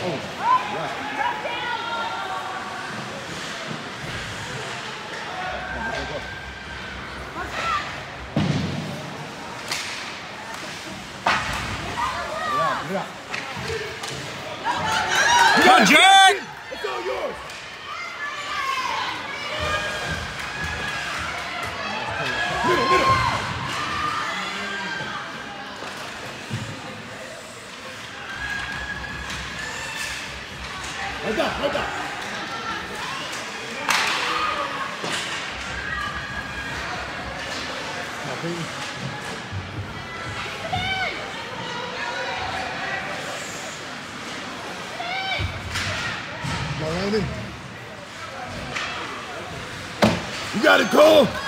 Come on, Jack! It's all yours. Middle. Right down. You got it, Cole.